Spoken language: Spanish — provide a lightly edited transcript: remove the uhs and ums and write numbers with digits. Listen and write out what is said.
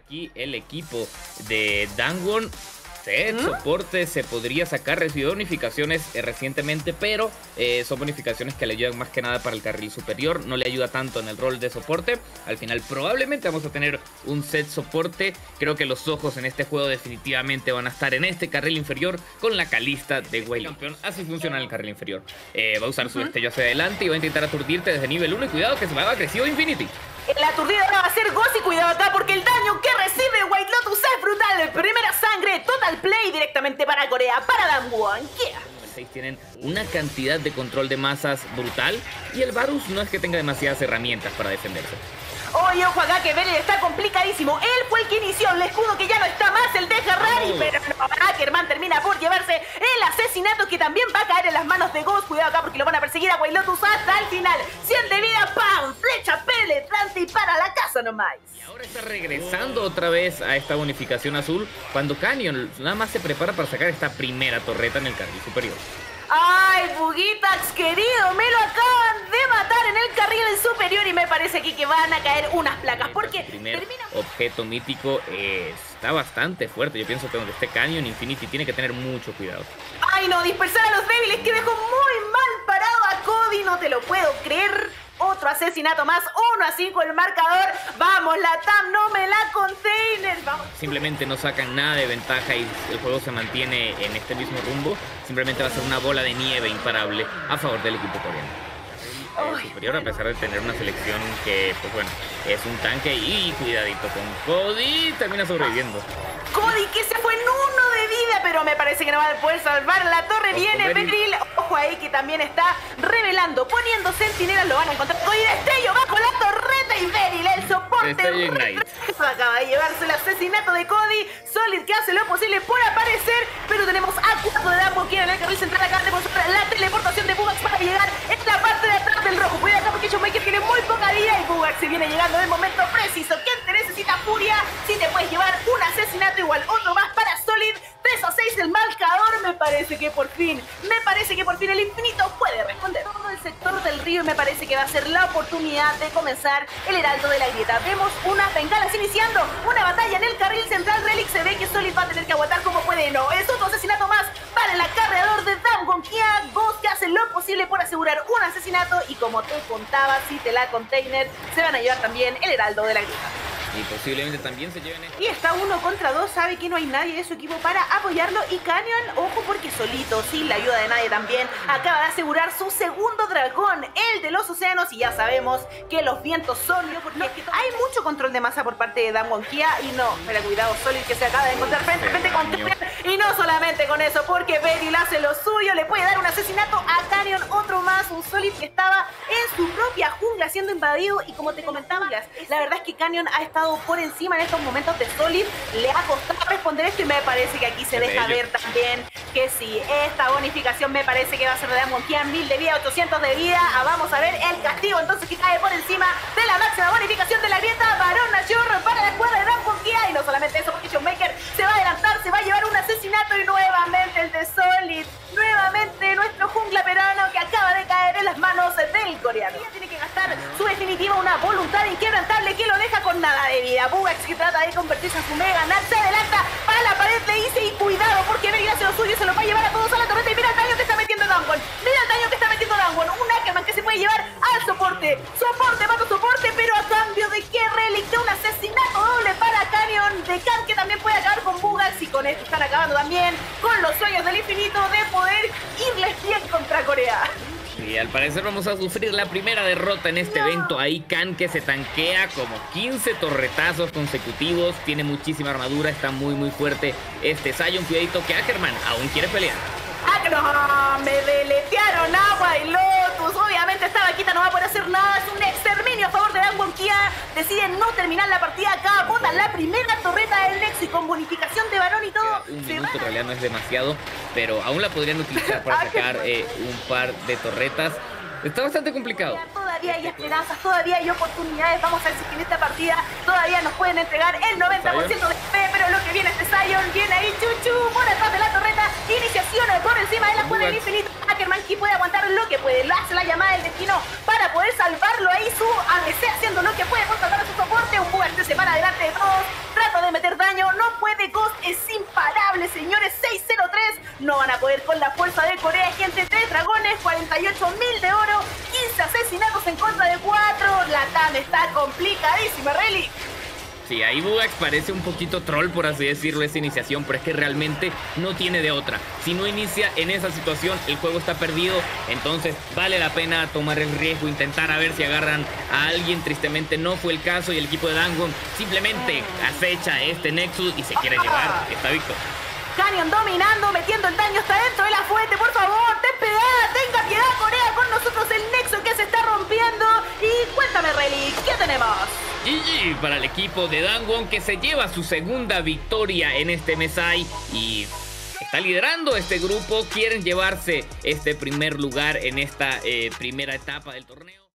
Aquí el equipo de Damwon. Soporte se podría sacar, recibió bonificaciones recientemente, pero son bonificaciones que le ayudan más que nada para el carril superior, no le ayuda tanto en el rol de soporte. Al final probablemente vamos a tener un set soporte. Creo que los ojos en este juego definitivamente van a estar en este carril inferior con la Kalista de Wei Campeón. Así funciona el carril inferior. Va a usar su destello hacia adelante y va a intentar aturdirte desde nivel 1 y cuidado que se me va agresivo Infinity. El aturdido ahora va a ser Ghost y cuidado acá porque el daño que recibe White Lotus es brutal. Primera sangre, total play directamente para Corea, para Damwon. Tienen una cantidad de control de masas brutal y el Varus no es que tenga demasiadas herramientas para defenderse. Oye, ojo acá que Beryl está complicadísimo. Él fue el que inició el escudo que ya no está más, el de Ferrari, pero no, Ackerman termina por llevarse el asesinato que también va a caer en las manos de Ghost. Cuidado acá porque lo van a perseguir a White Lotus hasta el final. 100 de vida, ¡pam! Flecha penetrante y para la casa nomás. Y ahora está regresando otra vez a esta bonificación azul cuando Canyon nada más se prepara para sacar esta primera torreta en el carril superior. ¡Ay, Bugitax, querido! Me lo acaban de matar en el carril superior y me parece aquí que van a caer unas placas porque el primer objeto mítico está bastante fuerte. Yo pienso que donde esté Canyon, Infinity tiene que tener mucho cuidado. ¡Ay, no! Dispersar a los débiles que dejó muy mal parado a Cody. No te lo puedo creer. Otro asesinato más, 1-5 el marcador. Vamos, la TAM, no me la container. Vamos. Simplemente no sacan nada de ventaja y el juego se mantiene en este mismo rumbo. Simplemente va a ser una bola de nieve imparable a favor del equipo coreano. Superior, a pesar de tener una selección que, pues bueno, es un tanque y cuidadito con Cody, termina sobreviviendo. Cody que se fue en 1 de vida, pero me parece que no va a poder salvar la torre. Viene Beryl, ojo ahí que también está revelando, poniendo centinelas, lo van a encontrar. Cody destello bajo la torreta y Beryl, el soporte. Acaba de llevarse el asesinato de Cody. Solid que hace lo posible por aparecer, pero tenemos a 4 de Damwon que en el carril central. Acá tenemos la teleportación de Bugax para llegar en la parte de atrás del rojo. Cuidado acá porque Showmaker tiene muy poca vida y Bugax se viene llegando en el momento preciso. ¿Quién te necesita, Furia? Si te puedes llevar un asesinato igual, otro más para Solid. 3-6 el marcador. Me parece que por fin el infinito puede responder. Todo el sector del río y me parece que va a ser la oportunidad de comenzar el heraldo de la grieta. Vemos unas bengalas iniciando una batalla en el carril central. Relic se ve que Solid va a tener que aguantar como puede. No, es otro asesinato más para el acarreador de Damwon. Ghost que hace lo posible por asegurar un asesinato y como te contaba, si te la container, se van a llevar también el heraldo de la grieta. Y posiblemente también se lleven Y está 1 contra 2, sabe que no hay nadie de su equipo para apoyarlo. Y Canyon, ojo porque solito, sin la ayuda de nadie también, acaba de asegurar su segundo dragón, el de los océanos. Y ya sabemos que los vientos son... porque hay mucho control de masa por parte de Damwon Kia. Y no, pero cuidado, Solid que se acaba de encontrar frente a frente con Canyon. Y no solamente con eso, porque Beryl hace lo suyo, le puede dar un asesinato a Canyon, otro más, un Solid que estaba en su propia jungla siendo invadido. Y como te comentaba, la verdad es que Canyon ha estado por encima en estos momentos de Solid. Le ha costado responder esto y me parece que aquí se deja ver también que sí, esta bonificación me parece que va a ser de Damwon Kia, 1000 de vida, 800 de vida. Vamos a ver el castigo entonces que cae por encima de la máxima bonificación de la grieta. Barón Nashor para la escuadra de Damwon Kia. Y no solamente eso, porque Showmaker se va a adelantar, se va a llevar un asesinato y nuevamente el de Solid. Nuevamente nuestro jungla peruano que acaba de caer en las manos del coreano. Ella tiene que gastar su definitiva, una voluntad inquebrantable que lo deja con nada de vida. Bugax que trata de convertirse en su mega Nat, se adelanta a la pared de Ice y cuidado porque Beryl hace lo suyo, se lo va a llevar a todos a la torreta. Y mira el daño que está metiendo Damwon. Mira el daño que está metiendo Damwon. Un Ackerman que se puede llevar al soporte. Soporte, mato soporte, pero a cambio de que Relic de un asesinato doble para Canyon. De Khan que también puede acabar con Bugax y con esto están acabando también con los sueños del infinito de poder irles bien contra Corea. Y al parecer vamos a sufrir la primera derrota en este evento. Ahí Khan que se tanquea como 15 torretazos consecutivos. Tiene muchísima armadura, está muy fuerte este Sion. Cuidadito que Ackerman aún quiere pelear. No, me deletearon agua y Lotus. Obviamente esta vaquita no va a poder hacer nada. Es un exterminio a favor de Damwon Kia. Deciden no terminar la partida acá. Botan la primera torreta del Nexo y con bonificación de varón y todo. Un minuto en realidad no es demasiado, pero aún la podrían utilizar para sacar un par de torretas. Está bastante complicado. Todavía hay esperanzas, todavía hay oportunidades. Vamos a ver si en esta partida todavía nos pueden entregar el 90% de fe. Pero lo que viene este Sion, viene ahí Chuchu por atrás de la torreta. Iniciación por encima de la cuerda del infinito. Ackerman que puede aguantar lo que puede. Le hace la llamada del destino para poder salvarlo ahí. Su ABC haciendo lo que puede por tratar a su soporte. Un Bugax se separa delante de todos. Trata de está complicadísima, Relic. Sí, ahí Bugax parece un poquito troll, por así decirlo, esa iniciación, pero es que realmente no tiene de otra. Si no inicia en esa situación, el juego está perdido, entonces vale la pena tomar el riesgo, intentar a ver si agarran a alguien. Tristemente no fue el caso y el equipo de Dangon simplemente acecha este Nexus y se quiere llevar esta victoria. Canyon dominando, metiendo el daño hasta dentro de la fuente, por favor, ten piedad, tenga piedad, Corea, con nosotros el Nexo que se está rompiendo. Y cuéntame, Relic, ¿qué tenemos? GG para el equipo de Dangon, que se lleva su segunda victoria en este Mesai y está liderando este grupo. Quieren llevarse este primer lugar en esta primera etapa del torneo.